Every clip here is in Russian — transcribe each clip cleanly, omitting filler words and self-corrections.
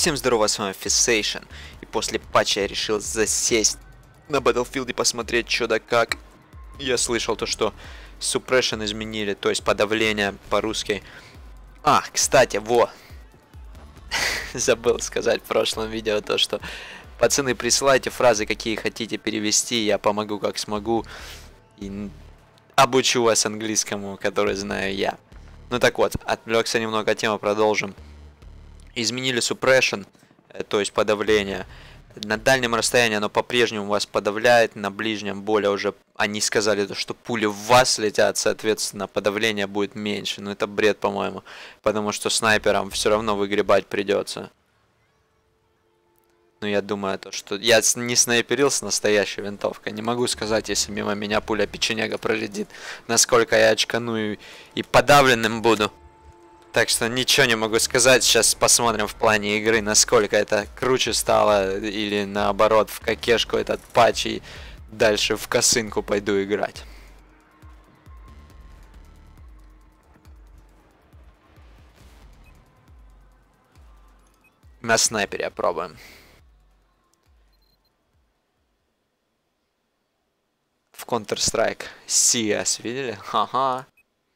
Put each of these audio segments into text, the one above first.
Всем здорово, с вами Fissation. И после патча я решил засесть на Battlefield и посмотреть, что да как. Я слышал то, что Suppression изменили, то есть подавление по-русски. Кстати, забыл сказать в прошлом видео то, что пацаны, присылайте фразы, какие хотите перевести, я помогу как смогу. И обучу вас английскому, который знаю я. Ну так вот, отвлекся немного от темы, продолжим. Изменили suppression, то есть подавление. На дальнем расстоянии оно по-прежнему вас подавляет, на ближнем более уже они сказали, что пули в вас летят, соответственно подавление будет меньше. Но это бред, по-моему, потому что снайперам все равно выгребать придется. Но я думаю, что я не снайперил с настоящей винтовкой. Не могу сказать, если мимо меня пуля печенега пролетит, насколько я очкану и подавленным буду. Так что ничего не могу сказать. Сейчас посмотрим в плане игры, насколько это круче стало. Или наоборот, в кокешку этот патч. И дальше в косынку пойду играть. На снайпере пробуем. В Counter-Strike CS, видели? Ага.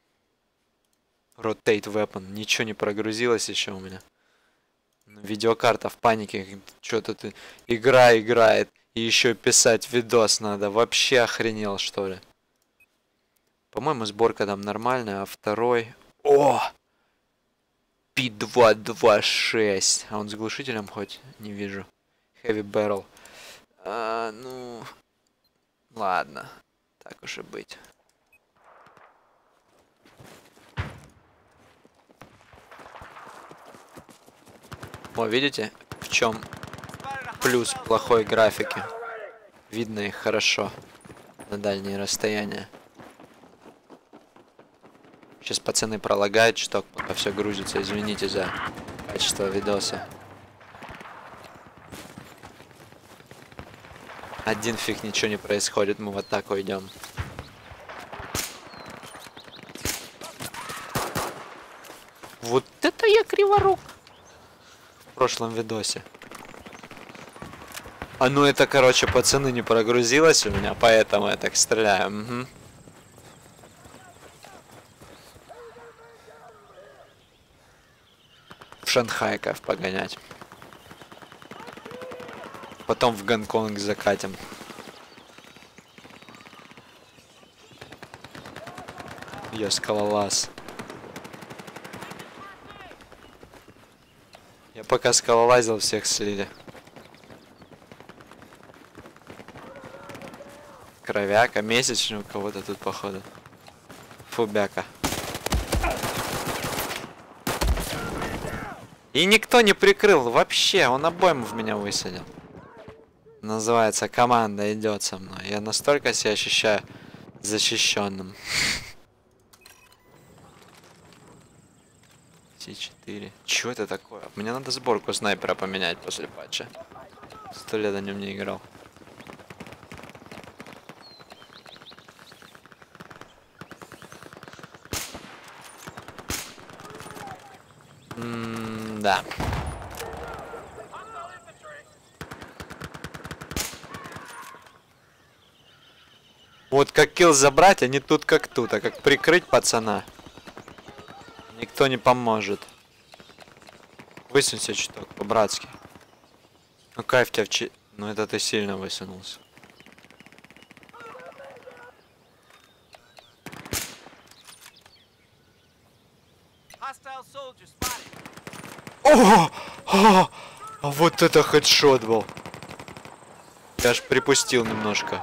Rotate Weapon. Ничего не прогрузилось еще у меня. Видеокарта в панике. Что-то ты... Игра играет. И еще писать видос надо. Вообще охренел, что ли? По-моему, сборка там нормальная. А второй... О! P226. А он с глушителем хоть? Не вижу. Heavy Barrel. Ну... Ладно. Так уж и быть. О, видите, в чем плюс плохой графики? Видно их хорошо на дальние расстояния. Сейчас пацаны пролагают чуток, пока все грузится. Извините за качество видоса. Один фиг, ничего не происходит, мы в атаку идем. Вот это я криворук! В прошлом видосе. Ну это, короче, пацаны, не прогрузилось у меня, поэтому я так стреляю. Угу. В Шанхай кайф погонять. Потом в Гонконг закатим. Я скалолаз. Я пока скалолазил, всех слили. Кровяка, месячный у кого-то тут, походу. Фубяка. И никто не прикрыл вообще, он обойму в меня высадил. Называется, команда идет со мной. Я настолько себя ощущаю защищенным. С4. Чё это такое? Мне надо сборку снайпера поменять после патча. 100 лет о нем не играл. Да. Вот как килл забрать, а не тут как тут, а как прикрыть пацана. Никто не поможет. Высунься чуток, по-братски. Ну кайф тебя Ну это ты сильно высунулся. О! А вот это хедшот был. Я аж припустил немножко.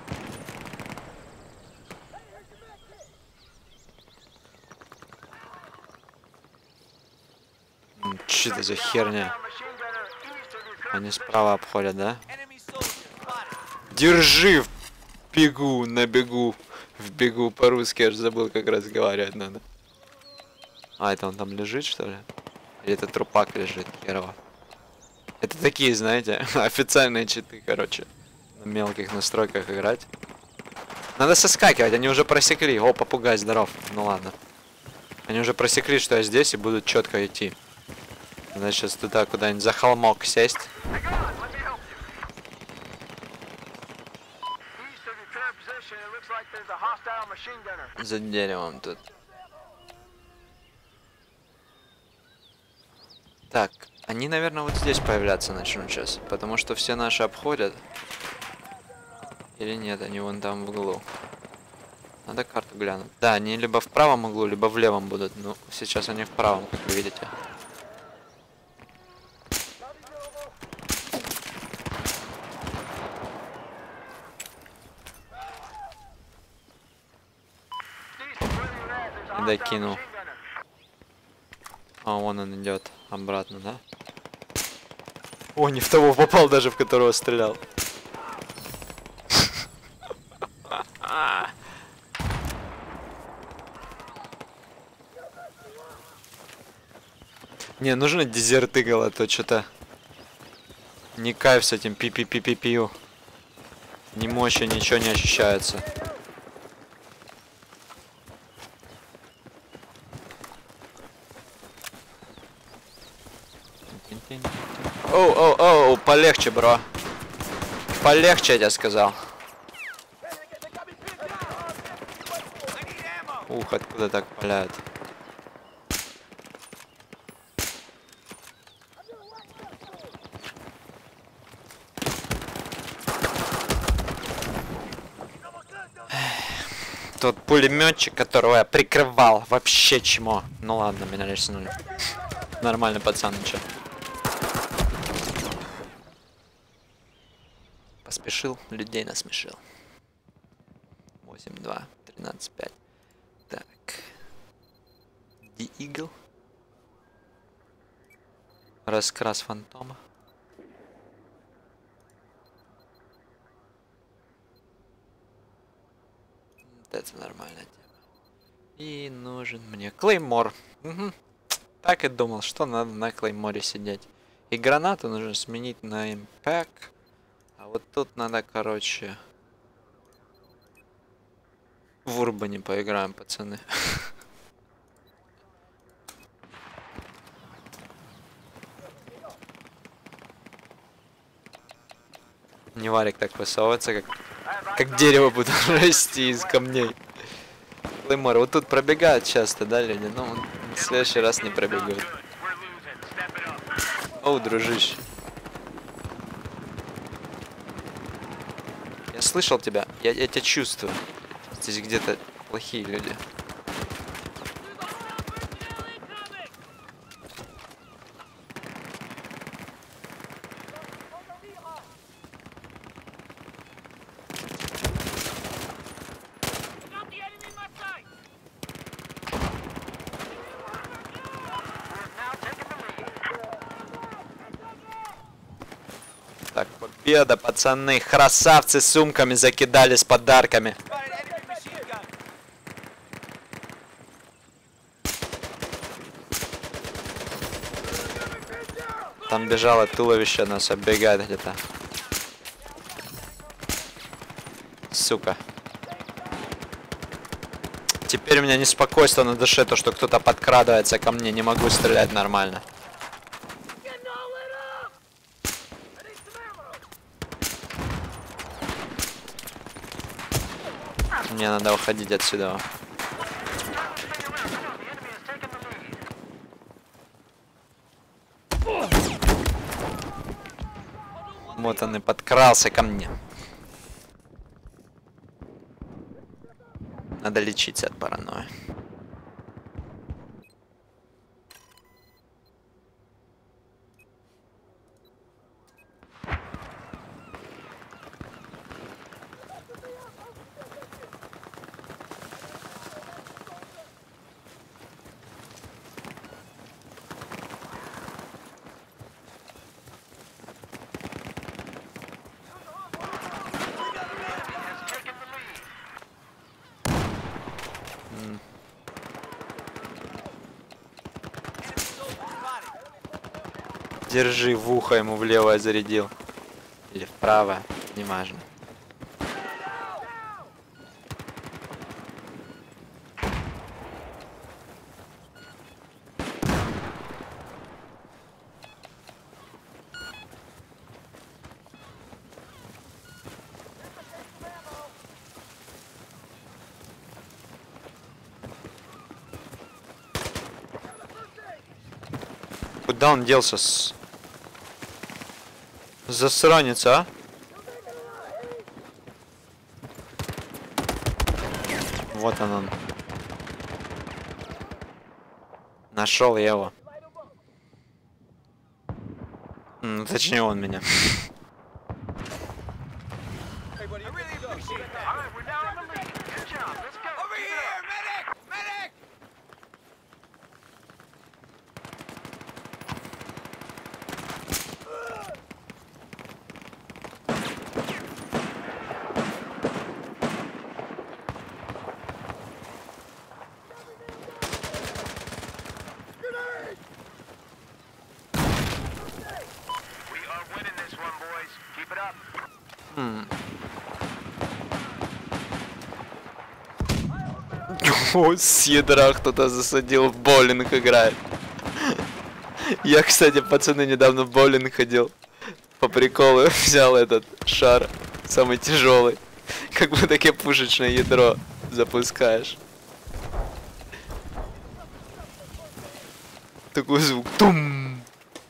Что это за херня? Они справа обходят, да? Держи! Бегу, на бегу. В бегу по-русски, аж забыл, как разговаривать надо. Это он там лежит, что ли? Или это трупак лежит, херово. Это такие, знаете, официальные читы, короче. На мелких настройках играть. Надо соскакивать, они уже просекли. О, попугай, здоров. Ну ладно. Они уже просекли, что я здесь, и будут четко идти Надо сейчас туда куда-нибудь за холмок сесть. За деревом тут. Так, они, наверное, вот здесь появляться начнут сейчас, потому что все наши обходят. Или нет, они вон там в углу. Надо карту глянуть. Да, они либо в правом углу, либо в левом будут. Ну, сейчас они в правом, как вы видите. И докинул. А, вон он идет обратно, да? О, не в того попал даже, в которого стрелял. Не, нужно дезерт игл, а то что-то не кайф с этим пи-пи-пи-пи-пиу. Ни мощи, ничего не ощущается. Оу, полегче, бро. Полегче, я тебе сказал. Ух, откуда так паляют? Тот пулеметчик, которого я прикрывал, вообще чмо. Ну ладно, меня риснули. Нормально, пацан, ничего. Поспешил, людей насмешил. 8-2, 13-5. Так. The Eagle. Раскрас фантома. Это нормальная тема. И нужен мне клеймор. Угу. Так и думал, что надо на клейморе сидеть. И гранату нужно сменить на импакт. А вот тут надо, короче... В Урбане поиграем, пацаны. Не варик так высовывается, как дерево будет расти из камней. Клеймор, вот тут пробегают часто, да, люди? Ну, в следующий раз не пробегают. Оу, дружище. Я слышал тебя, я тебя чувствую. Здесь где-то плохие люди. Так, победа, пацаны. Красавцы, сумками закидали с подарками. Там бежало туловище, нас оббегает где-то. Сука. Теперь у меня неспокойство на душе, то что кто-то подкрадывается ко мне. Не могу стрелять нормально. Мне надо уходить отсюда. Вот он и подкрался ко мне. Надо лечиться от паранойи. Держи, в ухо ему в левое зарядил. Или в правое, неважно. Куда он делся? Засранец, а? Вот он. Нашел я его. Ну, точнее, он меня. О, с ядра кто-то засадил, в боулинг играет. Я, кстати, пацаны, недавно в боулинг ходил. По приколу взял этот шар, самый тяжелый. Как будто такое пушечное ядро запускаешь. Такой звук. Тум!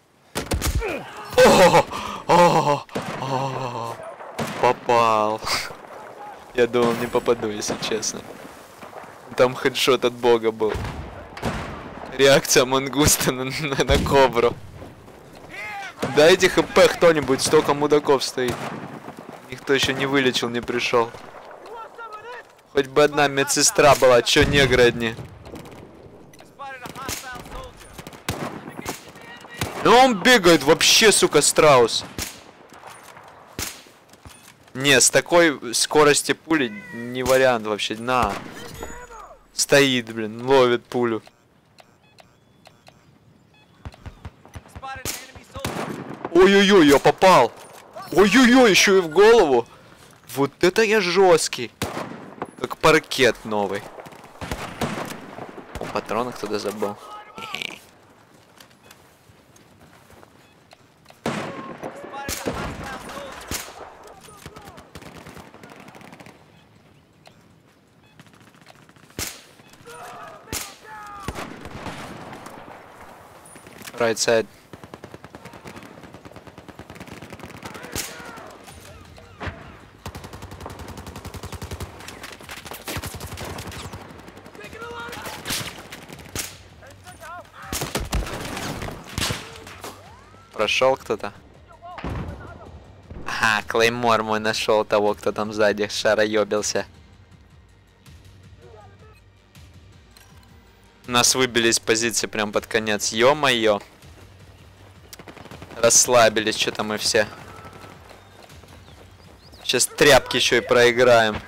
О! Попал. Я думал, не попаду, если честно. Там хедшот от бога был. Реакция мангуста на кобру. Дайте хп кто-нибудь, столько мудаков стоит. Никто еще не вылечил, не пришел. Хоть бы одна медсестра была, чё негры одни. Ну он бегает вообще, сука, страус. Не, с такой скорости пули не вариант вообще. На. Стоит, блин, ловит пулю. Ой-ой-ой, я попал. Ой-ой-ой, еще и в голову. Вот это я жесткий. Как паркет новый. О, патроны кто-то забыл. Right side. Прошел кто-то. Ага, Клеймор мой нашел того, кто там сзади шароебился. Нас выбили из позиции прям под конец. Ё-моё. Расслабились, что-то мы все. Сейчас тряпки еще и проиграем.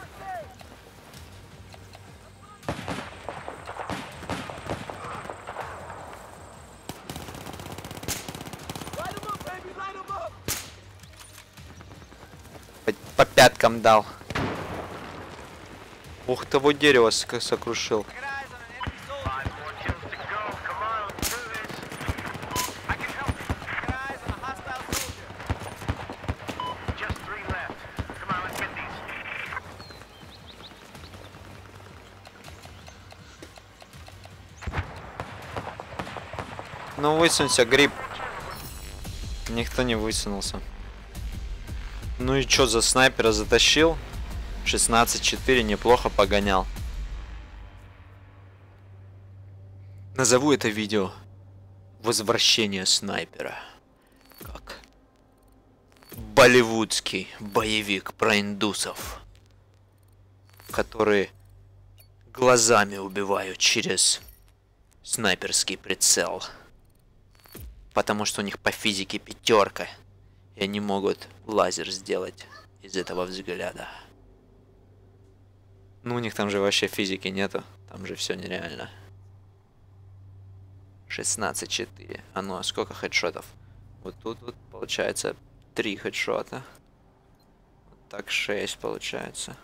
По пяткам дал. Ух, того дерево сокрушил. Ну высунься, гриб. Никто не высунулся. Ну и чё, за снайпера затащил? 16-4, неплохо погонял. Назову это видео «Возвращение снайпера». Как болливудский боевик про индусов, которые глазами убивают через снайперский прицел. Потому что у них по физике 5, и они могут лазер сделать из этого взгляда. Ну, у них там же вообще физики нету. Там же все нереально. 16-4. А ну, а сколько хедшотов? Вот тут вот получается 3 хедшота. Вот так 6 получается.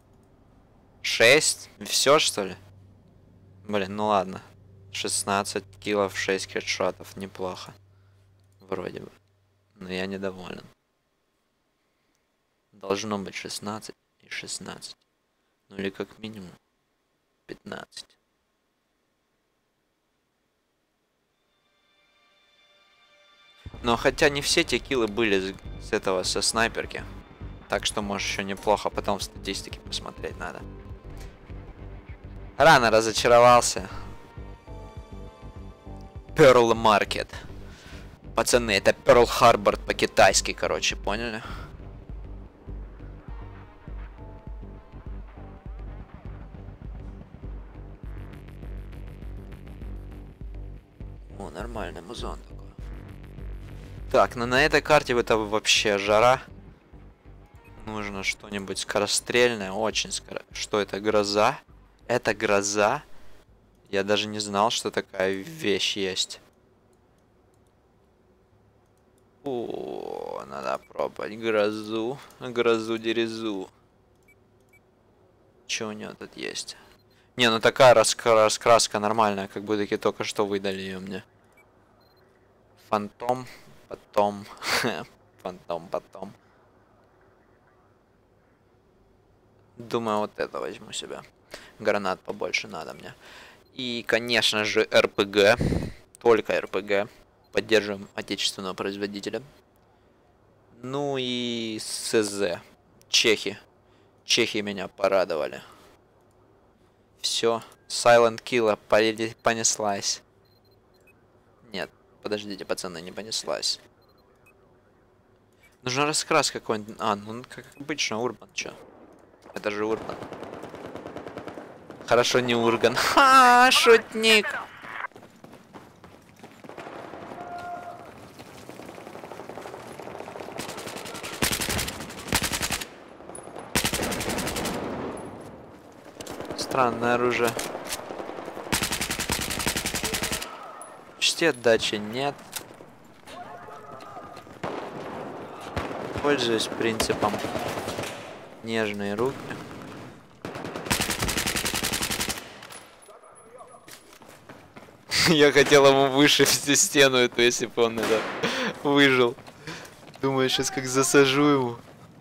6? Все, что ли? Блин, ну ладно. 16 киллов, 6 хедшотов. Неплохо. Вроде бы. Но я недоволен. Должно быть 16 и 16. Ну или как минимум 15. Но хотя не все те киллы были с этого, со снайперки. Так что, может, еще неплохо. Потом в статистике посмотреть надо. Рано разочаровался. Pearl Market. Пацаны, это Pearl Harbor по-китайски, короче, поняли? О, нормальный музон такой. Так, ну на этой карте это вообще жара. Нужно что-нибудь скорострельное, очень скоро. Что это, гроза? Это гроза? Я даже не знал, что такая вещь есть. О, надо пробовать грозу. Грозу-дерезу. Что у него тут есть? Не, ну такая раскраска нормальная, как будто только что выдали ее мне. Фантом, потом. Фантом, потом. Думаю, вот это возьму себе. Гранат побольше надо мне. И, конечно же, РПГ. Только РПГ. Поддерживаем отечественного производителя. Ну и СЗ. Чехи. Чехи меня порадовали. Все. Silent Killer понеслась. Нет, подождите, пацаны, не понеслась. Нужна раскраска какой-нибудь. А, ну как обычно, Урбан, чё? Это же Урбан. Хорошо, не Урган. Ха, шутник. Странное оружие. Почти отдачи нет. Пользуюсь принципом нежные руки. Я хотел ему выше всю стену эту, если бы он это выжил. Думаю, сейчас как засажу его.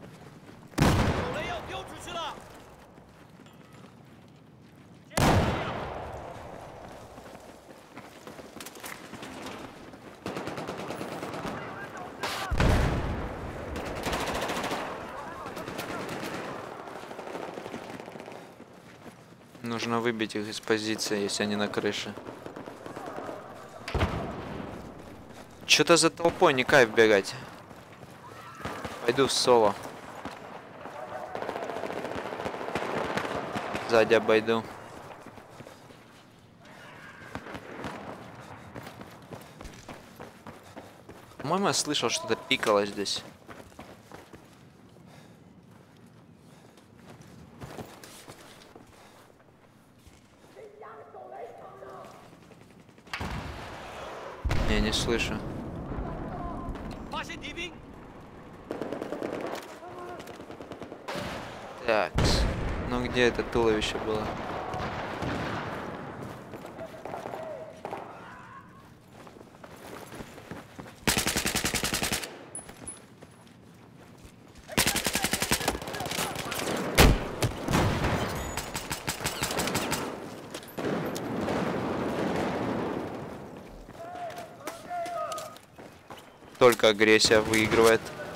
Нужно выбить их из позиции, если они на крыше. Что-то за толпой не кайф бегать. Пойду в соло. Сзади обойду. По-моему, я слышал, что-то пикало здесь. Я не слышу. Так, ну где это туловище было? Только агрессия выигрывает.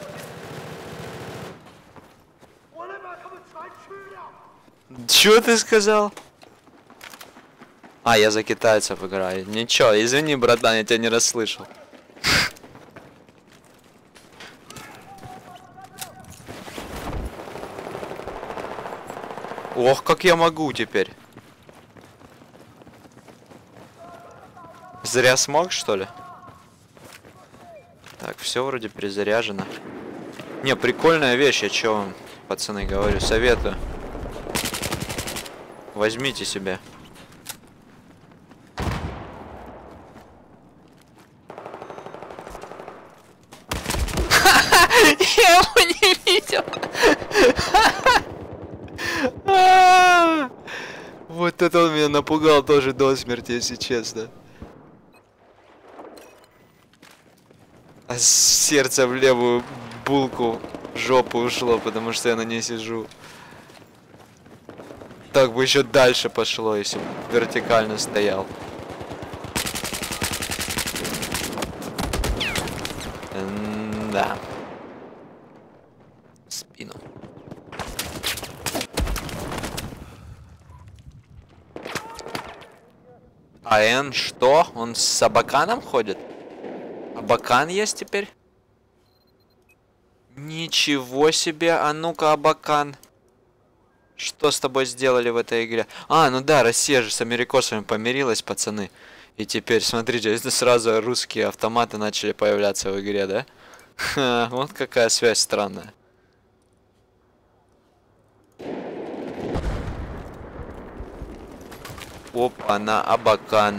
Чё ты сказал? А, я за китайцев играю. Ничего, извини, братан, я тебя не расслышал. Ох, как я могу теперь. Зря смог, что ли? Так, все вроде перезаряжено. Не, прикольная вещь, я чё вам, пацаны, говорю, советую. Возьмите себе. Я его не видел. Вот это он меня напугал тоже до смерти, если честно. А сердце в левую булку в жопу ушло, потому что я на ней сижу. Так бы еще дальше пошло, если бы вертикально стоял. Да. В спину. А Н что? Он с Абаканом ходит? Абакан есть теперь? Ничего себе, а ну-ка, Абакан. Что с тобой сделали в этой игре? А, ну да, Россия же с америкосами помирилась, пацаны. И теперь, смотрите, сразу русские автоматы начали появляться в игре, да? Ха, вот какая связь странная. Опа, на Абакан.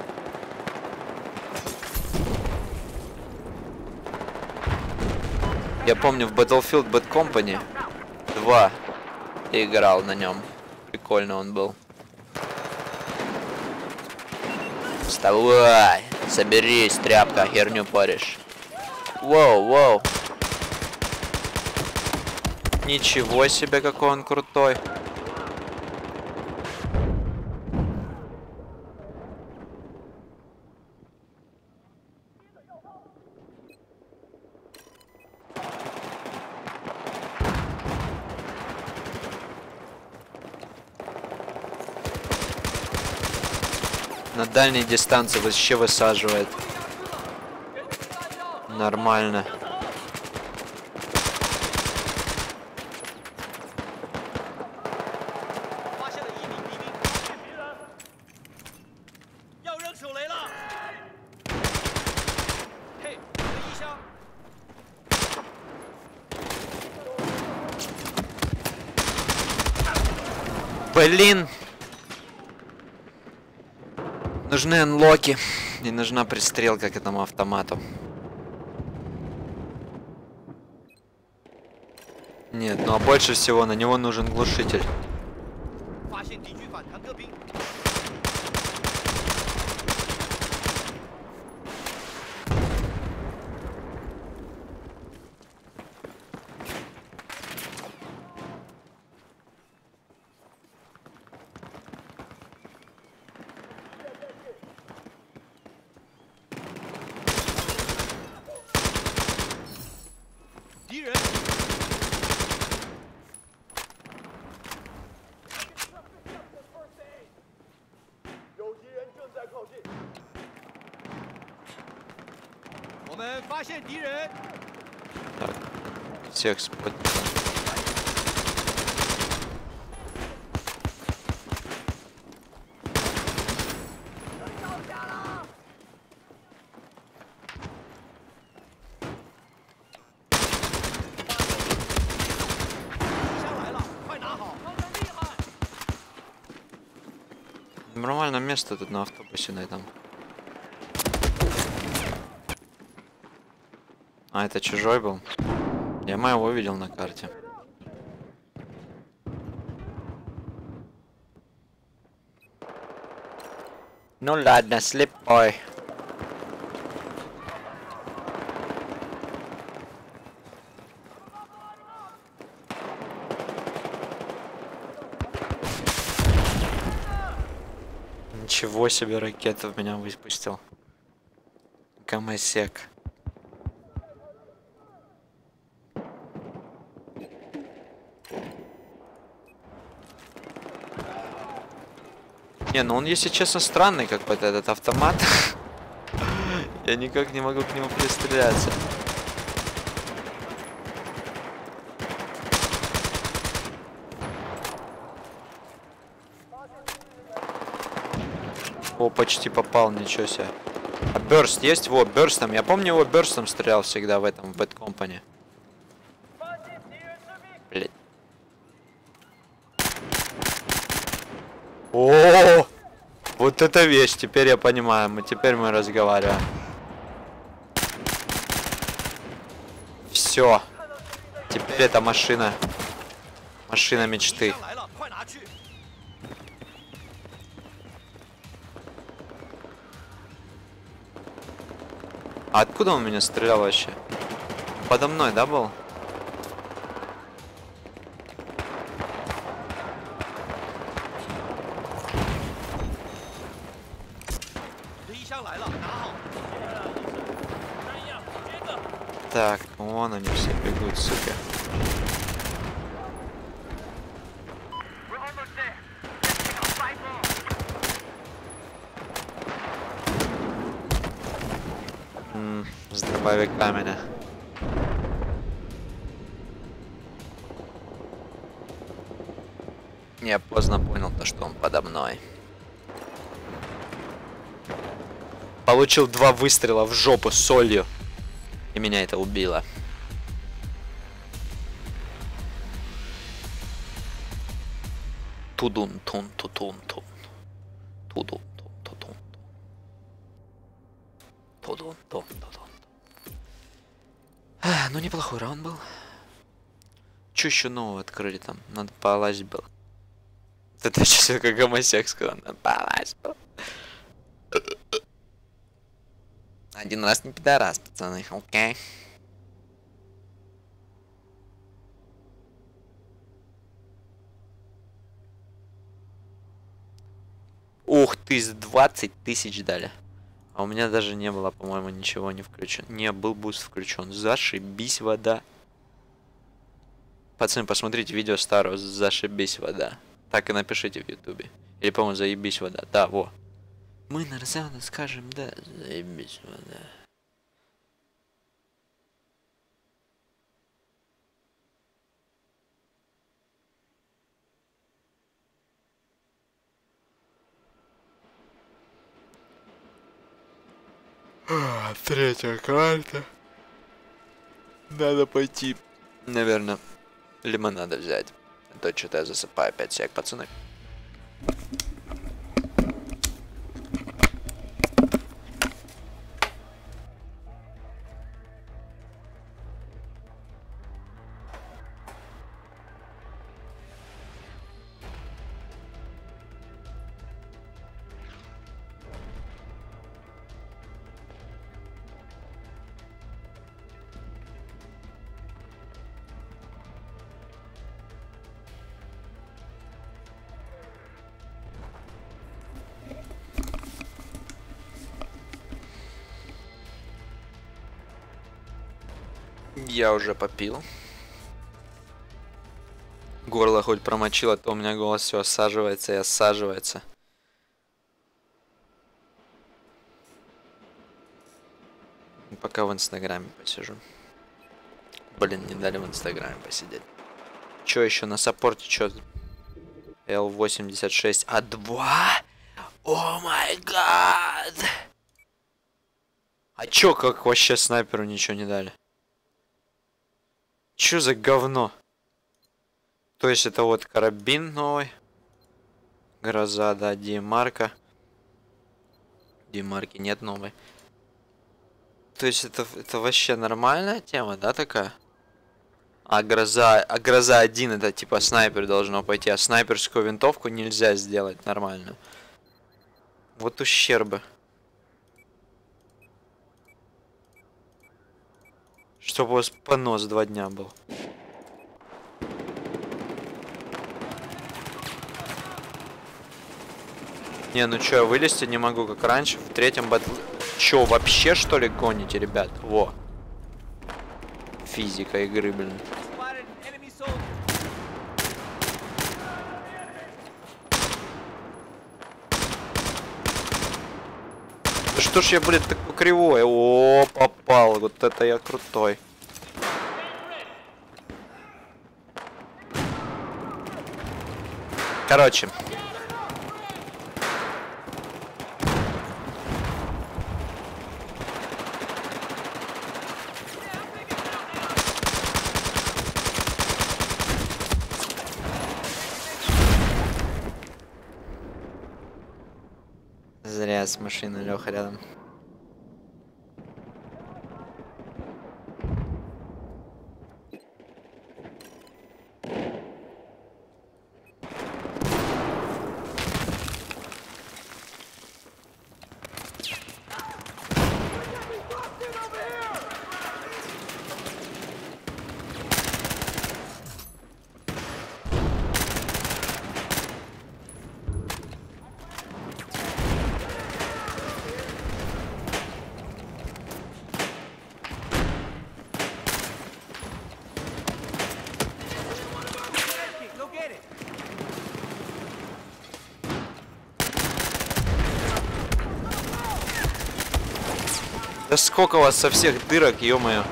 Я помню, в Battlefield Bad Company 2 играл на нем. Прикольно он был. Вставай! Соберись, тряпка, херню поришь. Воу, воу. Ничего себе, какой он крутой. На дальней дистанции вообще высаживает. Нормально. Блин! Нужны анлоки. Не нужна пристрелка к этому автомату. Нет, ну а больше всего на него нужен глушитель. Так, всех спать. Нормальное место тут на автобусе на этом. А, это чужой был? Я моего видел на карте. Ну ладно, слепой. Ничего себе, ракету в меня выпустил. Гомосек. Не, ну он, если честно, странный какой-то этот автомат. Я никак не могу к нему пристреляться. О, почти попал, ничего себе. А бёрст есть? Во, бёрстом. Я помню, его бёрстом стрелял всегда в этом, в Bad Company. Блять. О, вот это вещь, теперь я понимаю, теперь мы разговариваем. Все, теперь это машина, машина мечты. А откуда он меня стрелял вообще? Подо мной, да, был? Так, вон они все бегут, сука. С дробовиками, да. Я поздно понял то, что он подо мной. Получил 2 выстрела в жопу солью. И меня это убило. Тудун-тун-тутун-тун. Тудун-тун-тутун. Тудун-тун-тутун. Ну, неплохой раунд был. Че еще нового открыли там? Надо полазить было. Это что, как гомосек сказал? Надо полазить было. Один раз не пидорас, пацаны, окей. Ух ты, с 20 тысяч дали. А у меня даже не было, по-моему, ничего не включено. Не, был буст включен. Зашибись, вода. Пацаны, посмотрите видео старого. Зашибись, вода. Так и напишите в ютубе. Или, по-моему, заебись, вода. Да, во. Мы на Нарзану скажем, да, заебись, вода. Третья карта. Надо пойти, наверное, лимонада взять. А то что-то я засыпаю опять всех, пацаны. Я уже попил. Горло хоть промочило, то у меня голос все осаживается и осаживается. Пока в инстаграме посижу. Блин, не дали в инстаграме посидеть. Че еще на саппорте? Че? L86 А2? О май гад! А чё, как вообще снайперу ничего не дали? Чё за говно? То есть это вот карабин новый. Гроза, да, Димарка. Димарки нет новой. То есть это вообще нормальная тема, да, такая? А гроза 1 это типа снайпер должно пойти, а снайперскую винтовку нельзя сделать нормально. Вот ущербы. Чтобы у вас понос 2 дня был. Не, ну чё, я вылезти не могу, как раньше, в 3-м батл... Чё, вообще что ли гоните, ребят? Во. Физика игры, блин. Да что ж я, блин, такой кривой? О, попал. Вот это я крутой. Короче. Зря с машиной Лёха рядом. Да сколько у вас со всех дырок, ё-моё.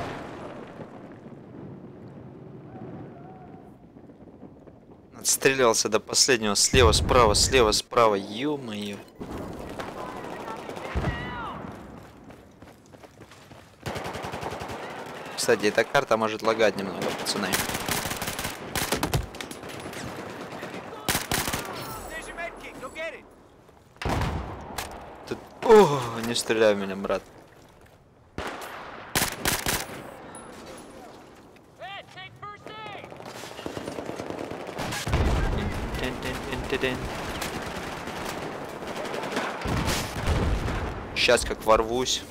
Отстрелялся до последнего. Слева, справа, ё-моё. Кстати, эта карта может лагать немного, пацаны. Тут... О, не стреляй в меня, брат. Сейчас как ворвусь.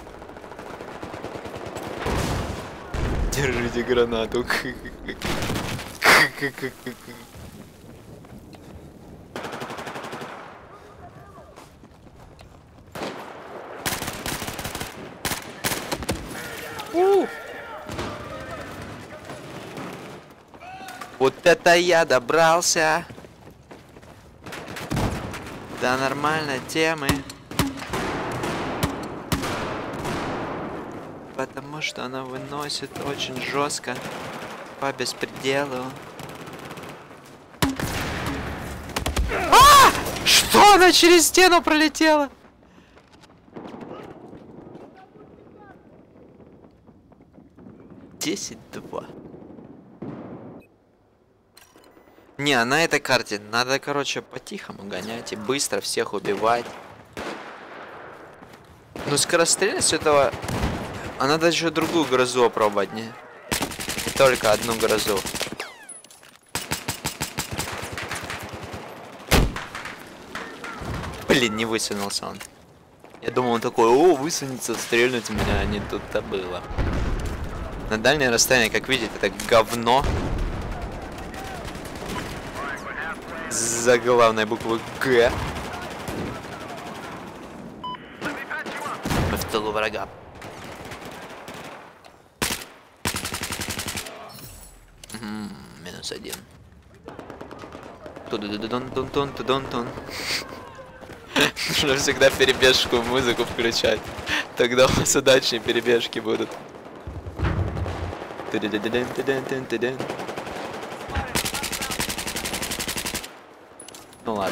Держите гранату. Вот это я добрался до нормальной темы. Потому что она выносит очень жестко по беспределу. А! Что она через стену пролетела? Десять 2. Не, на этой карте надо, короче, по-тихому гонять и быстро всех убивать. Ну, скорострельность этого... А надо еще другую грозу опробовать, не? И только одну грозу. Блин, не высунулся он. Я думал, он такой, о, высунется, стрельнуть в меня, а не тут-то было. На дальнее расстояние, как видите, это говно. За главной буквы Г. Мы в тылу врага. Минус 1. Тудун-тун-тун-тун-тун. Нужно всегда перебежку в музыку включать. Тогда у вас удачные перебежки будут. Ну ладно.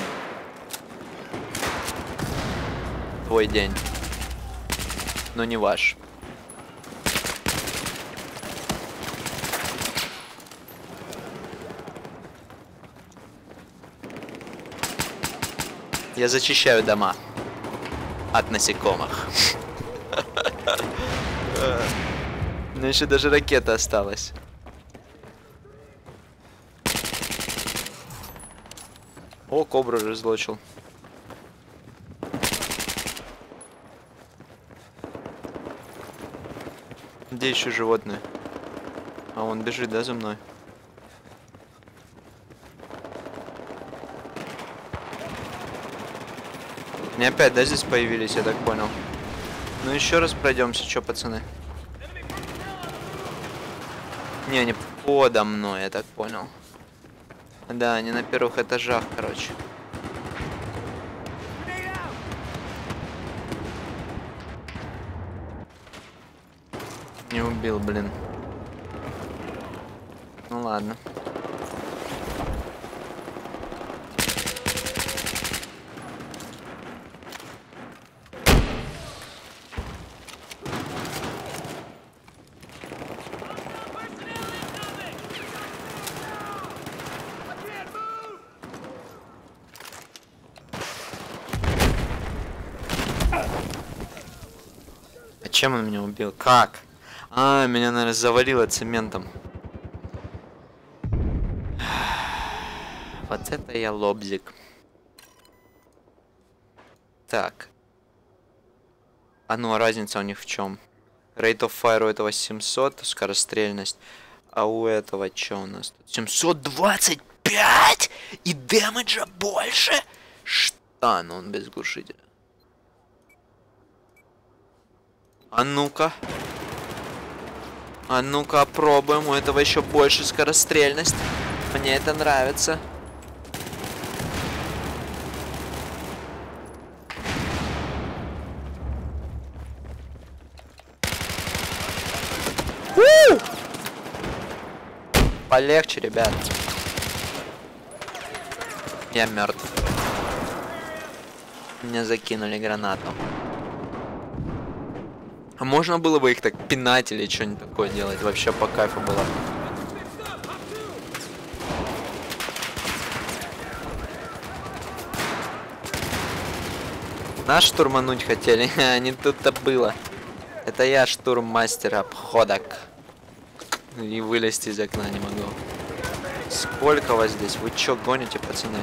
Твой день. Но не ваш. Я зачищаю дома от насекомых. У меня еще даже ракета осталась. О, кобру разлочил. Где еще животные? А он бежит, да, за мной? Они опять, да, здесь появились, я так понял. Ну еще раз пройдемся, что, пацаны? Не, они подо мной, я так понял. Да, они на первых этажах, короче. Не убил, блин. Ну ладно. Чем он меня убил? Как? А, меня, наверное, завалило цементом. Вот это я лобзик. Так. А ну, а разница у них в чем? Rate of fire у этого 700, скорострельность. А у этого что у нас тут? 725? И дэмэджа больше? Что? Ну он без глушителя. А ну-ка. А ну-ка, опробуем. У этого еще больше скорострельность. Мне это нравится. полегче, ребят. Я мертв. Мне закинули гранату. А можно было бы их так пинать или что-нибудь такое делать? Вообще по кайфу было. Нас штурмануть хотели, а не тут-то было. Это я штурммастер обходок. И вылезти из окна не могу. Сколько вас здесь? Вы чё гоните, пацаны?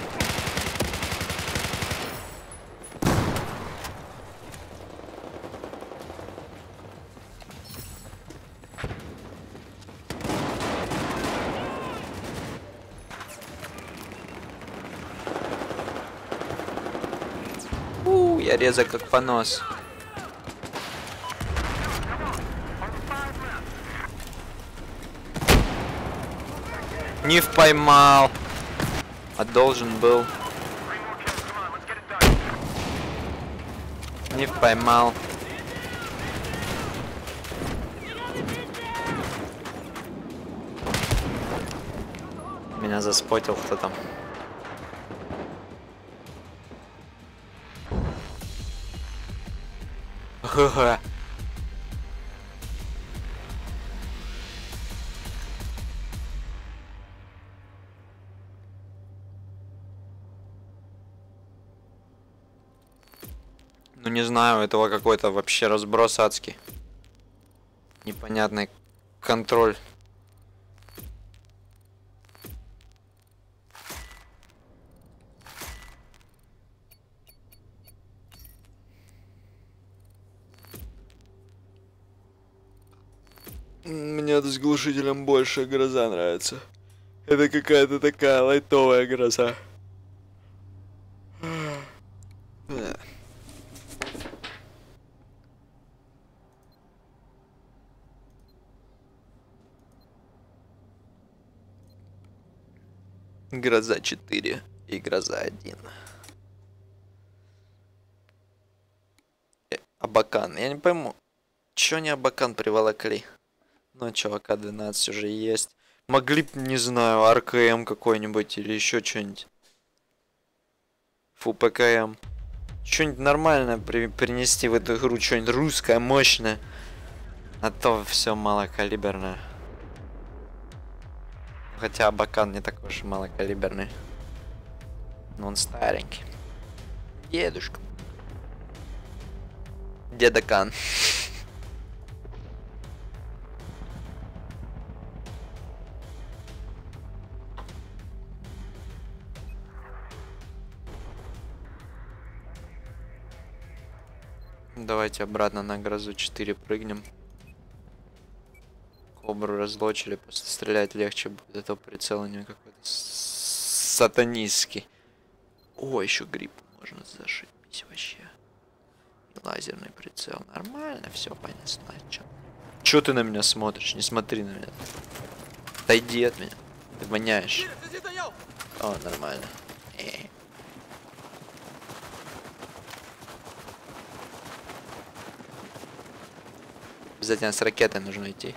Я резок как понос. Не поймал. А должен был. Не поймал. Меня заспотил кто там. Ха-ха. Ну не знаю, этого какой-то вообще разброс адский. Непонятный контроль. Мне с глушителем больше гроза нравится. Это какая-то такая лайтовая гроза. Гроза 4 и гроза 1. Абакан. Я не пойму, чё они Абакан приволокли? Ну, чувака 12 уже есть. Могли б, не знаю, РКМ какой-нибудь или еще что-нибудь. Фу, ПКМ. Что-нибудь нормальное принести в эту игру, что-нибудь русское, мощное. А то все малокалиберное. Хотя Абакан не такой уж малокалиберный. Но он старенький. Дедушка. Дедакан. Давайте обратно на грозу 4 прыгнем. Кобру разлочили, просто стрелять легче будет. Это прицел у него какой-то сатанистский. О, еще гриб можно зашибись вообще. И лазерный прицел. Нормально, все понятно. Че ты на меня смотришь? Не смотри на меня. Отойди от меня. Ты воняешь. О, нормально. Обязательно с ракетой нужно идти.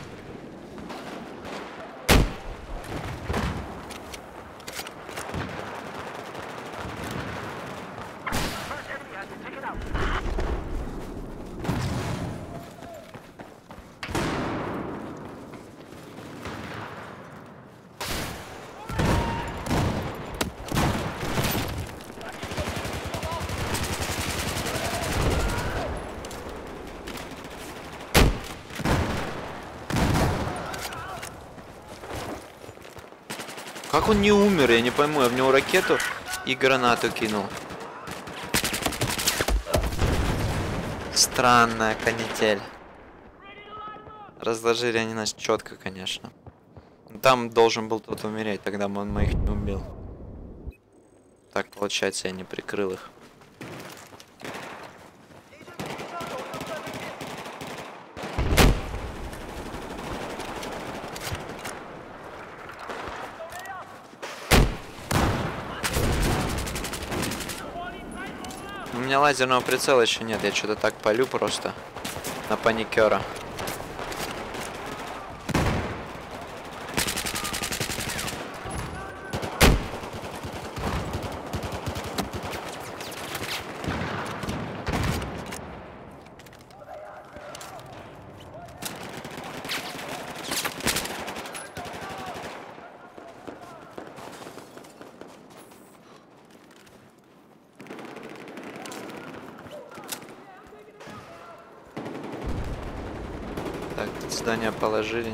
Как он не умер, я не пойму, я в него ракету и гранату кинул. Странная канитель. Разложили они нас четко, конечно. Там должен был кто-то умереть, тогда бы он моих не убил. Так, получается, я не прикрыл их. У меня лазерного прицела еще нет, я что-то так палю просто на паникера. Здание положили.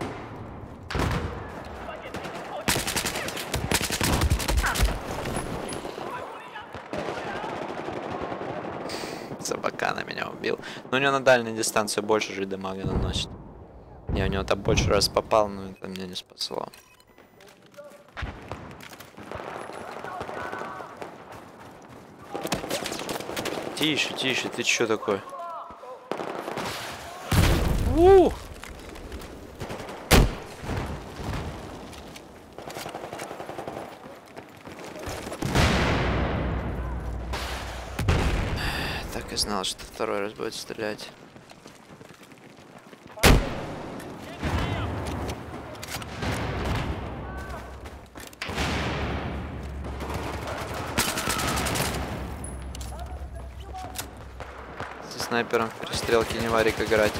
Собака на меня убил. Но у него на дальней дистанции больше же дамага наносит. Я у него там больше раз попал, но это меня не спасло. Тише, тише, ты чё такой? Так и знал, что второй раз будет стрелять. Со снайпером в перестрелке не варик играть.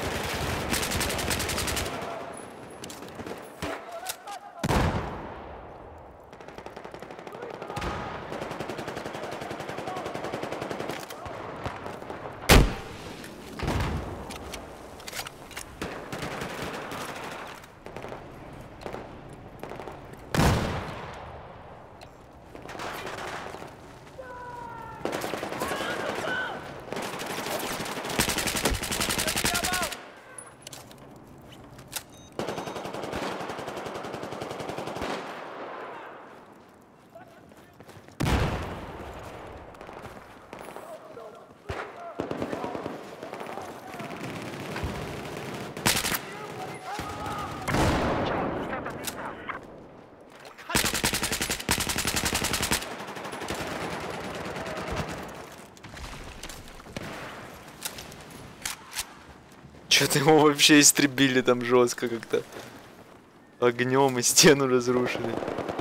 Что-то его вообще истребили там жестко как-то. Огнем и стену разрушили.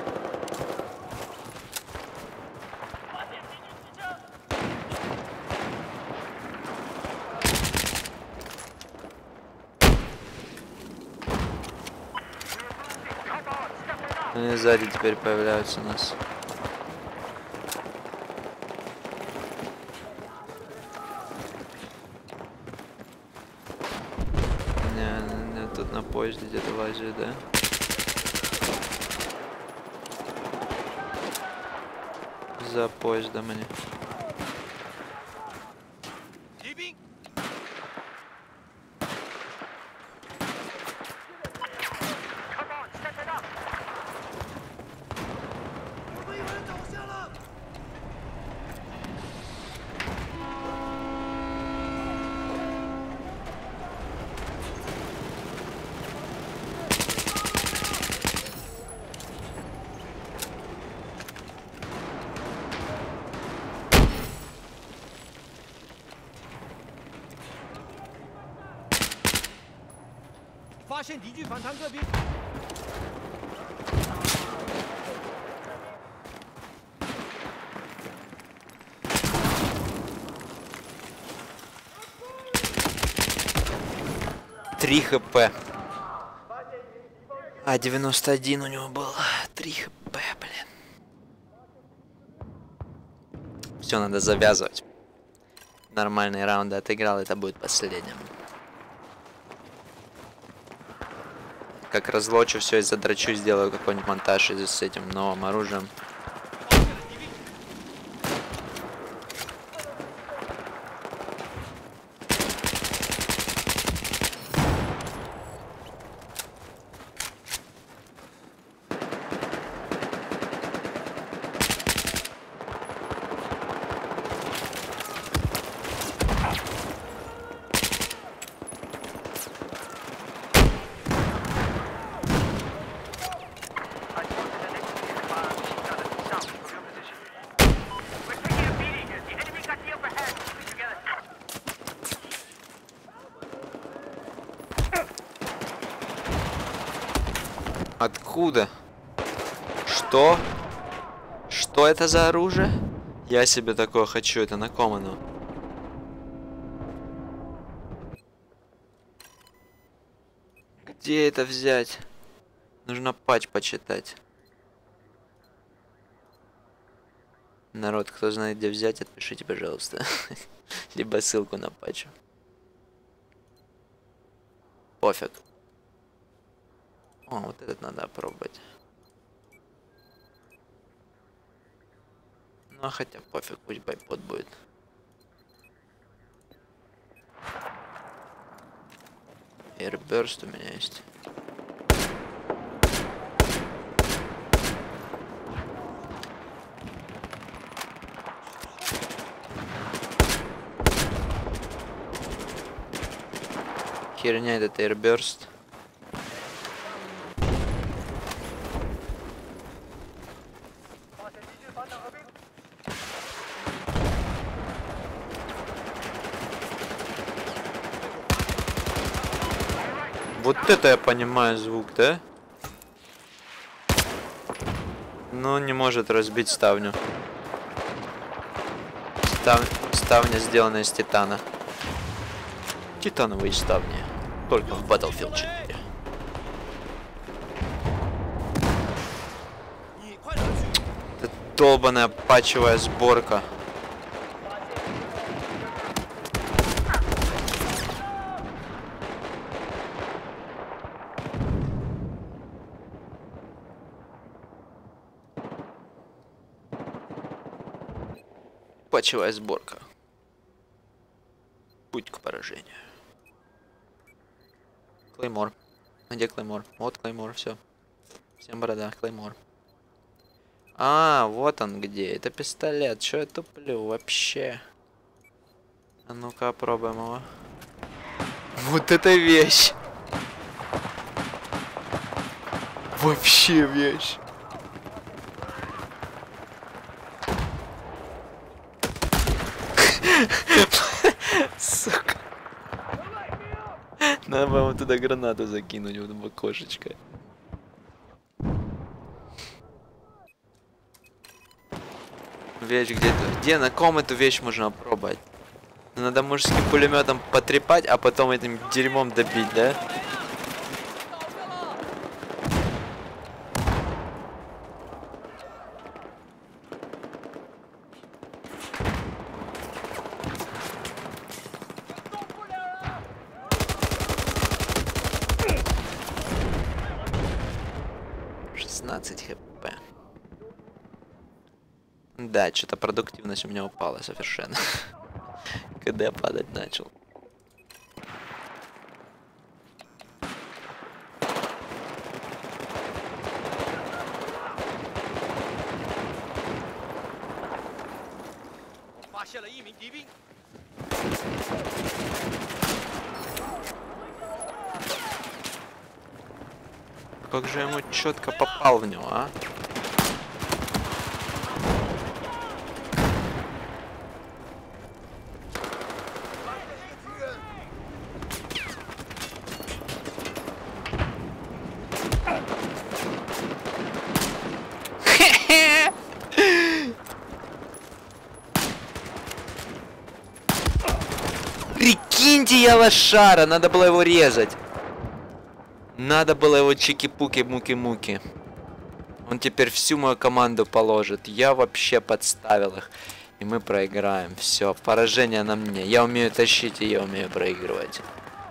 Они сзади теперь появляются у нас. Не, тут на поезде где-то в Азии, да? За поездом они. Три хп. А, 91 у него было. 3 хп, блин. Все, надо завязывать. Нормальные раунды отыграл, это будет последним. Как разлочу все и задрачу, сделаю какой-нибудь монтаж с этим новым оружием. Откуда? Что? Что это за оружие? Я себе такое хочу, это на ком оно? Где это взять? Нужно патч почитать. Народ, кто знает, где взять, отпишите, пожалуйста. Либо ссылку на патч. Пофиг. О, вот этот надо опробовать. Ну, а хотя пофиг, пусть байпод будет. Airburst у меня есть. Херня этот Airburst. Вот это я понимаю звук, да? Но не может разбить ставню. Ставня сделана из титана. Титановые ставни. Только в Battlefield 4. Это долбаная патчевая сборка. Патчевая сборка. Путь к поражению. Клеймор. Где Клеймор? Вот Клеймор, все. Всем борода, Клеймор. А, вот он где. Это пистолет. Че я туплю вообще? А ну-ка, попробуем его. Вот это вещь! Вообще вещь! Сука. Надо вам туда гранату закинуть, вот в окошечко. Вещь где-то. Где, на ком эту вещь можно опробовать? Надо мужским пулеметом потрепать, а потом этим дерьмом добить, да? хп. Да, что-то продуктивность у меня упала совершенно. Когда я падать начал. Как же я ему четко попал в него, а? Прикиньте, я лошара, надо было его резать. Надо было его чики-пуки, муки-муки. Он теперь всю мою команду положит. Я вообще подставил их. И мы проиграем. Все, поражение на мне. Я умею тащить, и я умею проигрывать.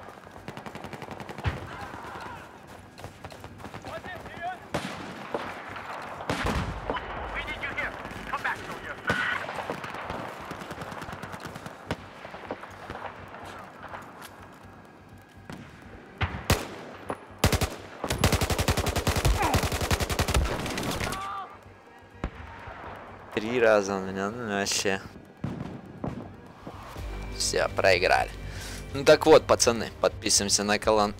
Три раза у меня, ну вообще. Все, проиграли. Ну так вот, пацаны, подписываемся на канал.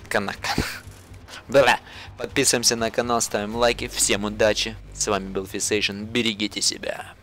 Подписываемся на канал, ставим лайки. Всем удачи. С вами был Фисейшн. Берегите себя.